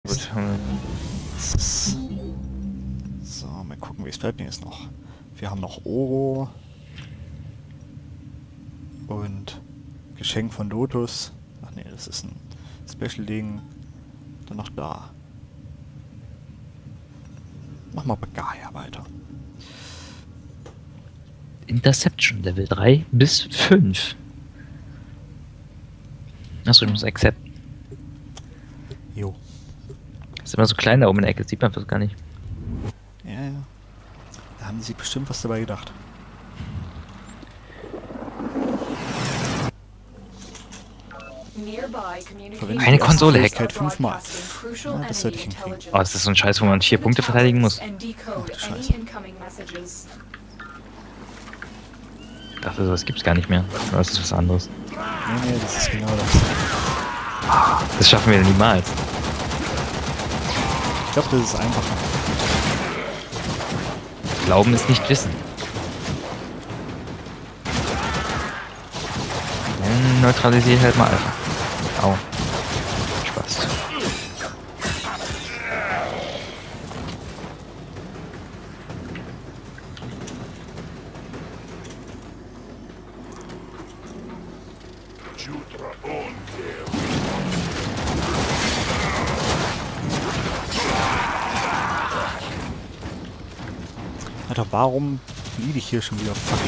Gut. So, mal gucken, wie es bleibt denn jetzt noch. Wir haben noch Oro und Geschenk von Lotus. Ach nee, das ist ein Special-Ding. Dann noch da. Machen wir bei Gaia weiter. Interception Level 3 bis 5. Achso, ich muss accept. Jo. Das ist immer so klein da oben in der Ecke, das sieht man fast gar nicht. Ja, ja. Da haben die sich bestimmt was dabei gedacht. Keine Konsole hacken. 5-mal. Ja, das sollte ich hinkriegen. Oh, das ist so ein Scheiß, wo man 4 Punkte verteidigen muss. Ach du Scheiße. Ich dachte, das gibt's gar nicht mehr. Aber das ist was anderes. Nee, das ist genau das. Das schaffen wir niemals. Ich glaube, das ist einfacher. Glauben ist nicht Wissen. Dann neutralisiere halt mal Alpha. Au. Spaß. Alter, warum liebe ich hier schon wieder fucking?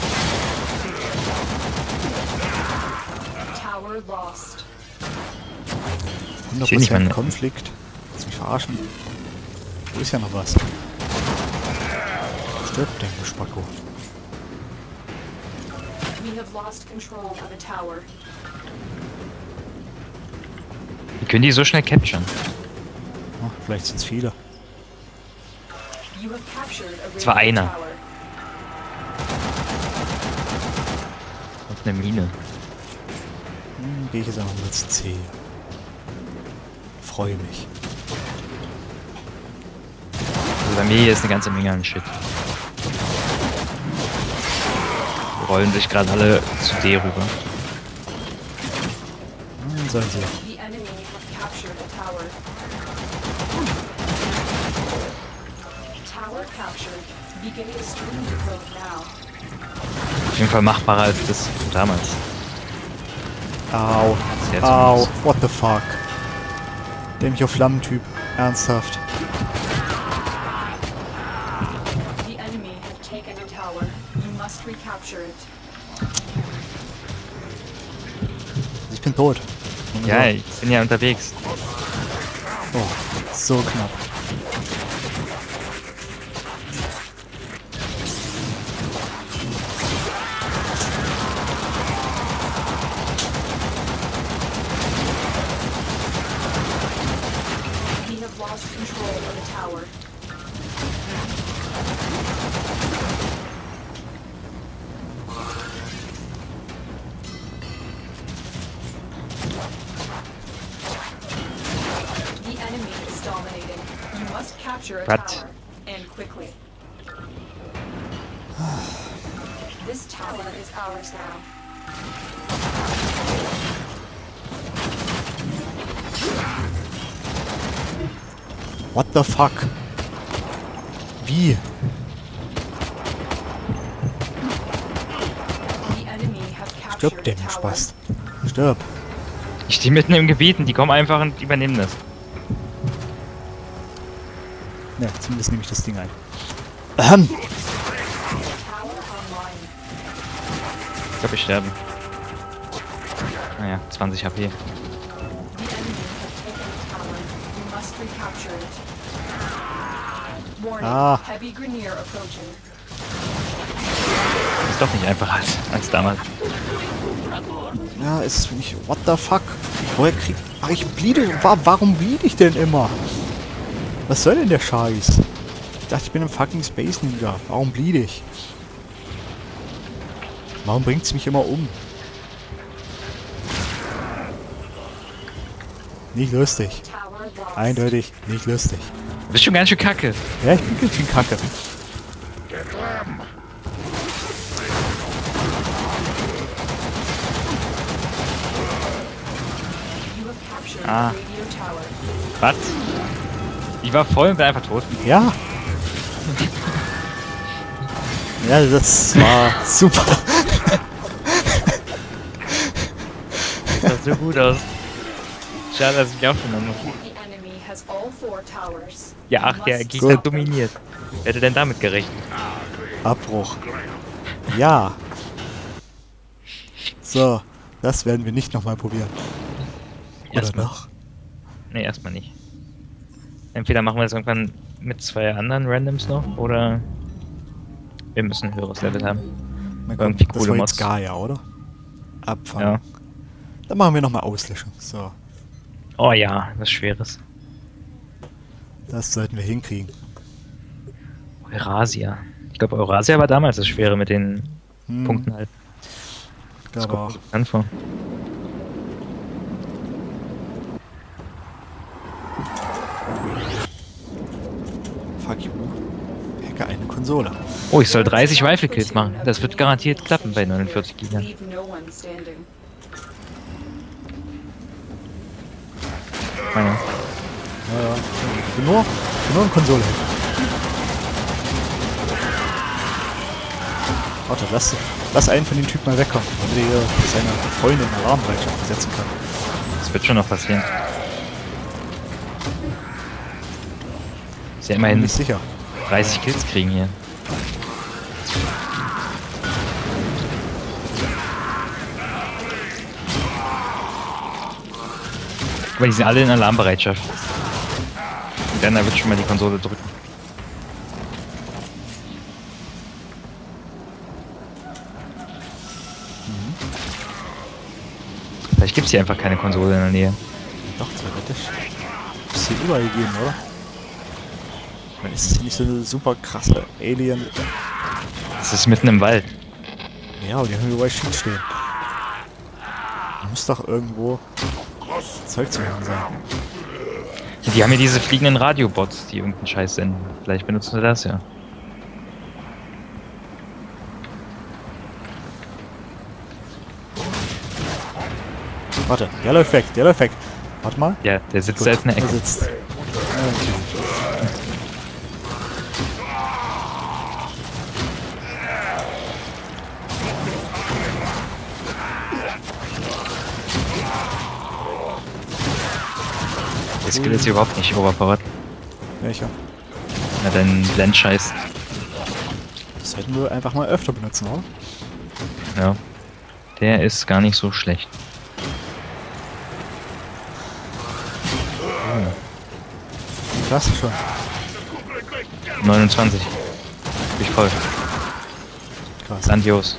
Ich seh nicht 100% meine- Konflikt. Willst du mich verarschen? Wo ist ja noch was? Stirbt der Spacko. Wie können die so schnell capturen? Oh, vielleicht sind es viele. Es war einer. Und eine Mine. Gehe ich jetzt einfach mit C. Freue mich. Also bei mir hier ist eine ganze Menge an Shit. Die rollen sich gerade alle zu D rüber. Sollen sie. Auf jeden Fall machbarer als das damals. Au. Sehr Au. zumindest. What the fuck? Dämlicher Flammentyp. Ernsthaft. Ich bin tot. Ja, ich bin ja unterwegs. Oh, so knapp. Was? This tower is ours now. What the fuck? Wie? Stirb, der Spaß. Stirb. Ich stehe mitten im Gebiet und die kommen einfach und übernehmen das. Ja, zumindest nehme ich das Ding ein. Ich glaube, ich sterbe. Naja, 20 HP. Ah. Ist doch nicht einfacher als damals. Ja, ist es nicht. What the fuck? Woher krieg. Ach, ich bliede. Warum bliede ich denn immer? Was soll denn der Scheiß? Ich dachte, ich bin im fucking Space Ninja. Warum bliede ich? Warum bringt es mich immer um? Nicht lustig. Eindeutig nicht lustig. Du bist schon ganz schön kacke. Ja, ich bin ganz schön kacke. Ah. Was? Ich war voll und bin einfach tot. Ja. Ja, das war super. Das sah so gut aus. Schade, dass ich mich aufgenommen habe. The enemy has all 4 towers. Ja, ach, der Must Gegner Gut. dominiert. Wer hätte denn damit gerechnet? Abbruch. Ja. So, das werden wir nicht nochmal probieren. Oder Erstmal. noch? Nee, erstmal nicht. Entweder machen wir das irgendwann mit 2 anderen Randoms noch, oder wir müssen ein höheres Level haben. Na Irgendwie das coole war Mods. jetzt Gaia, oder? Abfangen. Ja. Dann machen wir nochmal Auslöschung. So, Oh ja, was Schweres. das sollten wir hinkriegen. Eurasia. Ich glaube, Eurasia war damals das Schwere mit den Punkten halt. Ich Das glaube kommt auch. mir bekannt vor. Fuck you. Hacke eine Konsole. Oh, ich soll 30 Rifle Kills machen. Das wird garantiert klappen bei 49 Giga. Leave no one standing. Meine. Ja, ich bin nur ein Konsole. Warte, lass einen von den Typen mal wegkommen, damit er seine Freundin in Alarmbereitschaft versetzen kann. Das wird schon noch passieren. Ist ja Bin mir immerhin nicht sicher. 30 Kills kriegen hier. Aber die sind alle in Alarmbereitschaft. Und dann wird schon mal die Konsole drücken. Vielleicht gibt es hier einfach keine Konsole in der Nähe. Doch, theoretisch. Muss hier überall gehen, oder? Dann ist es hier nicht so eine super krasse Alien. Das ist mitten im Wald. Ja, aber die haben überall Schild stehen. Da muss doch irgendwo Zeug zu machen sein. Die haben hier diese fliegenden Radiobots, die irgendeinen Scheiß senden. Vielleicht benutzen wir das ja. Warte, der läuft weg, der läuft weg. Warte mal. Ja, der sitzt da jetzt in der Der Ecke. sitzt. Okay. Der Skill ist hier überhaupt nicht overpowered. Welcher? Na, dein Blendscheiß. Das sollten wir einfach mal öfter benutzen, oder? Ja. Der ist gar nicht so schlecht. Klasse schon. 29. Bin ich voll. Krass. Grandios.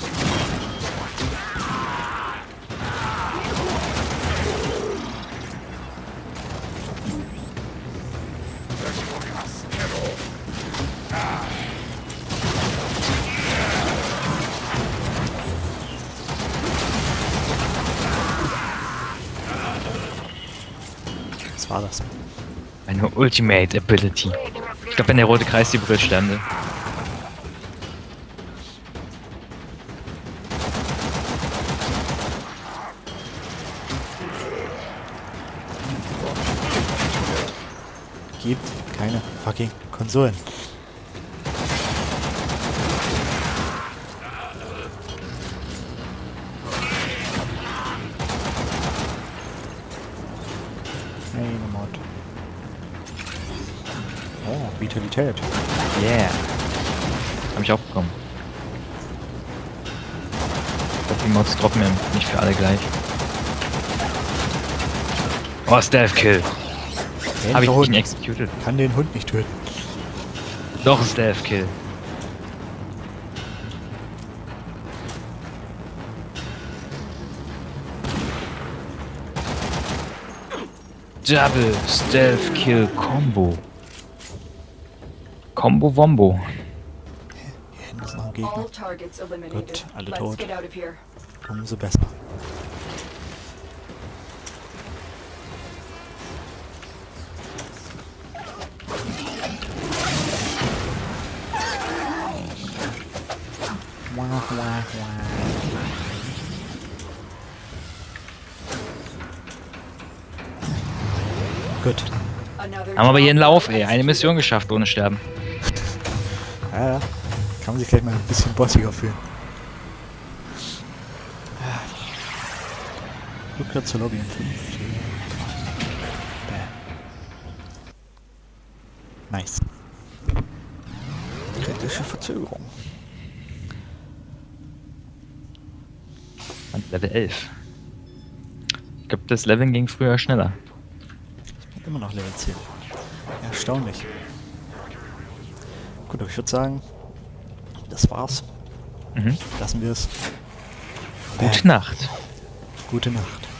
Was war das? Meine Ultimate Ability. Ich glaube, wenn der rote Kreis die berührt, sterben wir. Gibt keine fucking Konsolen. Eine Mod. Oh, Vitalität. Yeah. Hab ich auch bekommen. Ich glaube, die Mods droppen ja nicht für alle gleich. Oh, Stealth Kill. Hab ich Hund ihn executed. kann den Hund nicht töten. Doch, Stealth Kill. Double Stealth Kill Combo. Combo Wombo. Hier hinten ist noch ein Gegner. All targets eliminated. Gut, alle Let's tot. get out of here. Umso besser. Gut. Another Haben aber hier einen Lauf, ey. Eine Mission geschafft ohne Sterben. Ja, ja. Kann man sich gleich mal ein bisschen bossiger fühlen. Rückkehr zur Lobby in 5, 4, 3. Nice. Kritische Verzögerung. Und Level 11. Ich glaube, das Leveln ging früher schneller. Immer noch Level 10. Erstaunlich. Gut, aber ich würde sagen, das war's. Mhm. Lassen wir es. Gute Nacht. Gute Nacht.